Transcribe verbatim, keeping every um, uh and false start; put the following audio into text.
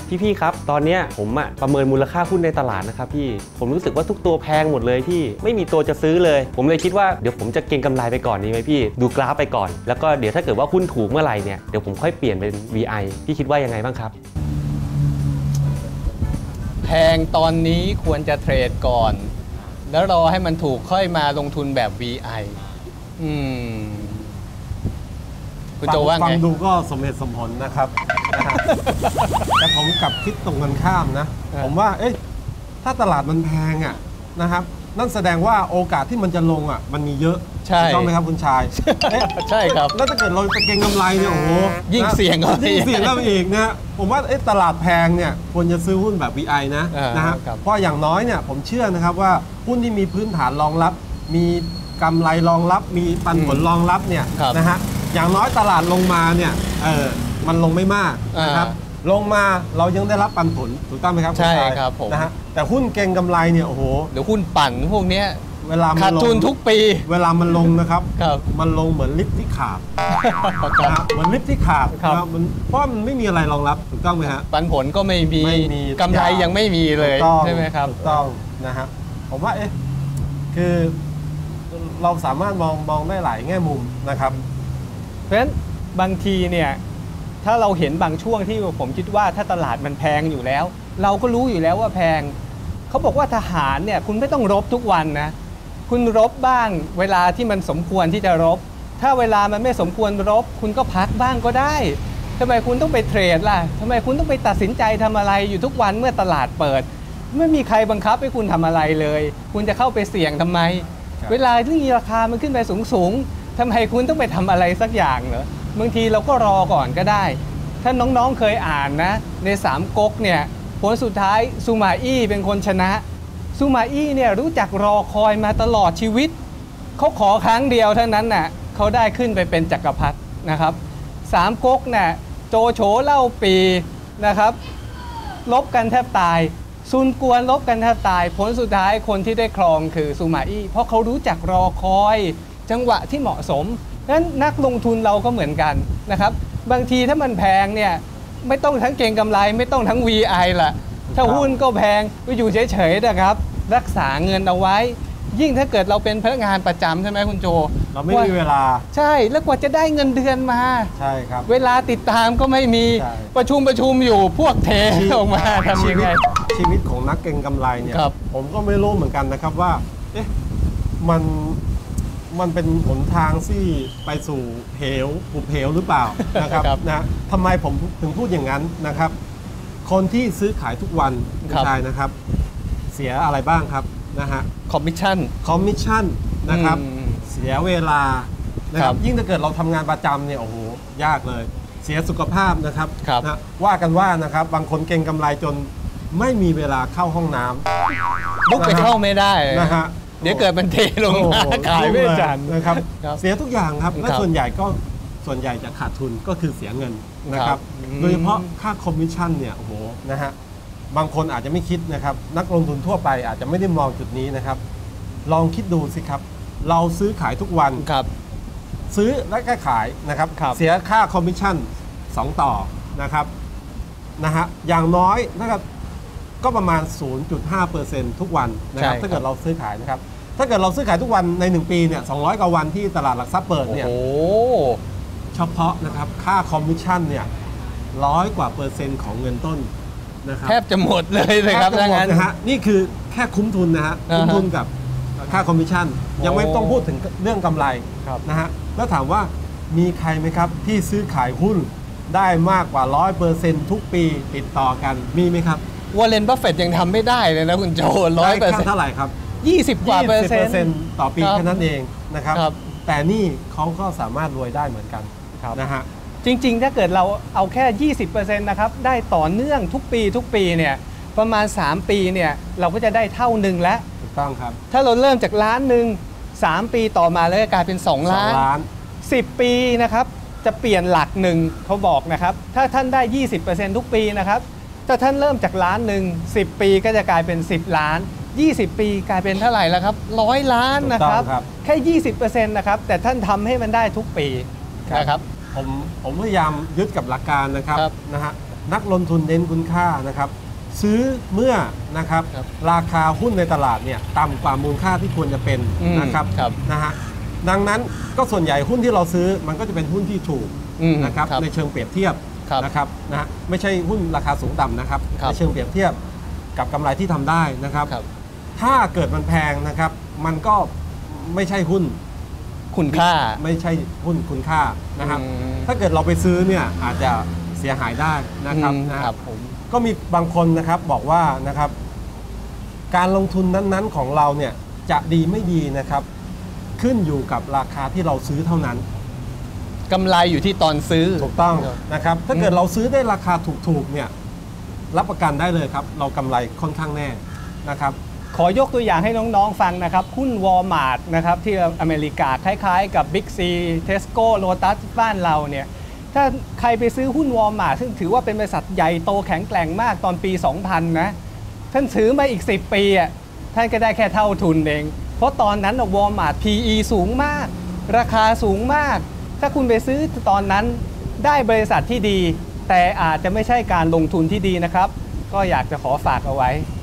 พี่ๆครับตอนนี้ผมอะประเมินมูลค่าหุ้นในตลาดนะครับพี่ผมรู้สึกว่าทุกตัวแพงหมดเลยพี่ไม่มีตัวจะซื้อเลยผมเลยคิดว่าเดี๋ยวผมจะเก็งกำไรไปก่อนดีไหมพี่ดูกราฟไปก่อนแล้วก็เดี๋ยวถ้าเกิดว่าหุ้นถูกเมื่อไหร่เนี่ยเดี๋ยวผมค่อยเปลี่ยนเป็น วี ไอ พี่คิดว่ายังไงบ้างครับแพงตอนนี้ควรจะเทรดก่อนแล้วรอให้มันถูกค่อยมาลงทุนแบบ วี ไอ อืมคุณโจว่าไงฟังดูก็สมเหตุสมผลนะครับแต่ผมกลับคิดตรงกันข้ามนะผมว่าเอ๊ะถ้าตลาดมันแพงอ่ะนะครับนั่นแสดงว่าโอกาสที่มันจะลงอ่ะมันมีเยอะใช่ต้องไหมครับคุณชายใช่ครับแล้วถ้าเกิดเราจะเก็งกำไรเนี่ยโอ้โหยิ่งเสี่ยงก็ยิ่งเสี่ยงก็อีกนะผมว่าเอ๊ะตลาดแพงเนี่ยควรจะซื้อหุ้นแบบ วี ไอ นะนะฮะเพราะอย่างน้อยเนี่ยผมเชื่อนะครับว่าหุ้นที่มีพื้นฐานรองรับมีกำไรรองรับมีปันผลรองรับเนี่ยนะฮะอย่างน้อยตลาดลงมาเนี่ยเออมันลงไม่มากนะครับลงมาเรายังได้รับปันผลถูกต้องไหมครับใช่ครับผมนะฮะแต่หุ้นเก็งกำไรเนี่ยโอ้โหเดี๋ยวหุ้นปั่นพวกนี้เวลาขาดทุนทุกปีเวลามันลงนะครับมันลงเหมือนลิฟต์ที่ขาดเหมือนลิฟต์ที่ขาดมันเพราะมันไม่มีอะไรรองรับถูกต้องไหมฮะปันผลก็ไม่มีกำไรยังไม่มีเลยใช่ไหมครับถูกต้องนะฮะผมว่าเอ๊ะคือเราสามารถมองมองได้หลายแง่มุมนะครับเพราะฉะนั้นบางทีเนี่ยถ้าเราเห็นบางช่วงที่ผมคิดว่าถ้าตลาดมันแพงอยู่แล้วเราก็รู้อยู่แล้วว่าแพงเขาบอกว่าทหารเนี่ยคุณไม่ต้องรบทุกวันนะคุณรบบ้างเวลาที่มันสมควรที่จะรบถ้าเวลามันไม่สมควรรบคุณก็พักบ้างก็ได้ทำไมคุณต้องไปเทรดล่ะทำไมคุณต้องไปตัดสินใจทำอะไรอยู่ทุกวันเมื่อตลาดเปิดไม่มีใครบังคับให้คุณทำอะไรเลยคุณจะเข้าไปเสี่ยงทำไมเวลาที่ราคามันขึ้นไปสูงๆทำไมคุณต้องไปทำอะไรสักอย่างเหรอบางทีเราก็รอก่อนก็ได้ถ้าน้องๆเคยอ่านนะในสามก๊กเนี่ยผลสุดท้ายซูมาอี้เป็นคนชนะซูมาอี้เนี่ยรู้จักรอคอยมาตลอดชีวิตเขาขอครั้งเดียวเท่านั้นน่ะเขาได้ขึ้นไปเป็นจักรพรรดินะครับสามก๊กน่ะโจโฉเล่าปีนะครับลบกันแทบตายซุนกวนลบกันแทบตายผลสุดท้ายคนที่ได้ครองคือซูมาอี้เพราะเขารู้จักรอคอยจังหวะที่เหมาะสมนั้นนักลงทุนเราก็เหมือนกันนะครับบางทีถ้ามันแพงเนี่ยไม่ต้องทั้งเก็งกำไรไม่ต้องทั้ง วี ไอ ล่ะถ้าหุ้นก็แพงก็อยู่เฉยๆนะครับรักษาเงินเอาไว้ยิ่งถ้าเกิดเราเป็นพนักงานประจำใช่ไหมคุณโจเราไม่มีเวลาใช่แล้วกว่าจะได้เงินเดือนมาใช่ครับเวลาติดตามก็ไม่มีประชุมประชุมอยู่พวกเทออกมาทำยังไงชีวิตของนักเก็งกำไรเนี่ยผมก็ไม่รู้เหมือนกันนะครับว่าเอ๊ะมันมันเป็นหนทางที่ไปสู่เหวหุบเหวหรือเปล่านะครับนะทำไมผมถึงพูดอย่างนั้นนะครับคนที่ซื้อขายทุกวันใช่นะครับเสียอะไรบ้างครับนะฮะคอมมิชชั่นคอมมิชชั่นนะครับเสียเวลานะครับยิ่งถ้าเกิดเราทำงานประจำเนี่ยโอ้โหยากเลยเสียสุขภาพนะครับนะว่ากันว่านะครับบางคนเก็งกำไรจนไม่มีเวลาเข้าห้องน้ำลุกไปเข้าไม่ได้นะฮะเดี๋ยวเกิดมันเทลงมาขายไม่ทันนะครับเสียทุกอย่างครับและส่วนใหญ่ก็ส่วนใหญ่จะขาดทุนก็คือเสียเงินนะครับโดยเฉพาะค่าคอมมิชชั่นเนี่ยโอ้โหนะฮะบางคนอาจจะไม่คิดนะครับนักลงทุนทั่วไปอาจจะไม่ได้มองจุดนี้นะครับลองคิดดูสิครับเราซื้อขายทุกวันครับซื้อและก็ขายนะครับเสียค่าคอมมิชชั่นสองต่อนะครับนะฮะอย่างน้อยนะครับก็ประมาณ ศูนย์จุดห้าเปอร์เซ็นต์ ทุกวันนะครับถ้าเกิดเราซื้อขายนะครับถ้าเกิดเราซื้อขายทุกวันในหนึ่งปีเนี่ยสองร้อยกว่าวันที่ตลาดหลักทรัพย์เปิดเนี่ยเฉพาะนะครับค่าคอมมิชชั่นเนี่ยร้อยกว่าเปอร์เซ็นต์ของเงินต้นนะครับแทบจะหมดเลยเลยครับดังนั้นนะฮะนี่คือแค่คุ้มทุนนะฮะคุ้มทุนกับค่าคอมมิชชั่นยังไม่ต้องพูดถึงเรื่องกำไรนะฮะแล้วถามว่ามีใครไหมครับที่ซื้อขายหุ้นได้มากกว่า ร้อยเปอร์เซ็นต์ ทุกปีติดต่อกันมีไหมครับวอร์เรน บัฟเฟตต์ยังทำไม่ได้เลยนะคุณโจ ร้อยเปอร์เซ็นต์เท่าไหร่ครับยี่สิบกว่าเปอร์เซ็นต์ต่อปีแค่นั้นเองนะครับแต่นี่เขาก็สามารถรวยได้เหมือนกันนะฮะจริงๆถ้าเกิดเราเอาแค่ ยี่สิบเปอร์เซ็นต์ นะครับได้ต่อเนื่องทุกปีทุกปีเนี่ยประมาณสามปีเนี่ยเราก็จะได้เท่าหนึ่งแล้วถูกต้องครับถ้าเราเริ่มจากล้านหนึ่งสามปีต่อมาแล้วกลายเป็นสองล้านสิบปีนะครับจะเปลี่ยนหลักหนึ่งเขาบอกนะครับถ้าท่านได้ ยี่สิบเปอร์เซ็นต์ ทุกปีนะครับถ้าท่านเริ่มจากล้านหนึ่งสิบปีก็จะกลายเป็นสิบล้านยี่สิบปีกลายเป็นเท่าไหร่แล้วครับร้อยล้านนะครับแค่ ยี่สิบเปอร์เซ็นต์ นะครับแต่ท่านทำให้มันได้ทุกปีนะครับผมผมพยายามยึดกับหลักการนะครับนะฮะนักลงทุนเน้นคุณค่านะครับซื้อเมื่อนะครับครับราคาหุ้นในตลาดเนี่ยต่ำกว่ามูลค่าที่ควรจะเป็นอืมนะครับครับนะฮะดังนั้นก็ส่วนใหญ่หุ้นที่เราซื้อมันก็จะเป็นหุ้นที่ถูกอืมนะครับครับในเชิงเปรียบเทียบครับนะครับนะฮะไม่ใช่หุ้นราคาสูงต่ำนะครับครับในเชิงเปรียบเทียบกับกำไรที่ทำได้นะครับครับถ้าเกิดมันแพงนะครับมันก็ไม่ใช่หุ้นคุณค่าไม่ใช่หุ้นคุณค่านะครับอืมถ้าเกิดเราไปซื้อเนี่ยอาจจะเสียหายได้นะครับอืมนะฮะครับผมก็มีบางคนนะครับบอกว่านะครับการลงทุนนั้นๆของเราเนี่ยจะดีไม่ดีนะครับ ขึ้นอยู่กับราคาที่เราซื้อเท่านั้นกำไรอยู่ที่ตอนซื้อถูกต้องครับนะครับ ถ้าเกิดเราซื้อได้ราคาถูกๆเนี่ยรับประกันได้เลยครับ เรากำไรค่อนข้างแน่นะครับขอยกตัวอย่างให้น้องๆฟังนะครับ หุ้นวอลมาร์ทนะครับที่อเมริกาคล้ายๆกับ Big C Tesco Lotus บ้านเราเนี่ยถ้าใครไปซื้อหุ้นวอลมาร์ทซึ่งถือว่าเป็นบริษัทใหญ่โตแข็งแกร่งมากตอนปี สองพัน นะท่านซื้อมาอีก สิบ ปีอ่ะท่านก็ได้แค่เท่าทุนเอง เพราะตอนนั้นวอลมาร์ท พี อี สูงมาก ราคาสูงมาก ถ้าคุณไปซื้อตอนนั้นได้บริษัทที่ดี แต่อาจจะไม่ใช่การลงทุนที่ดีนะครับ ก็อยากจะขอฝากเอาไว้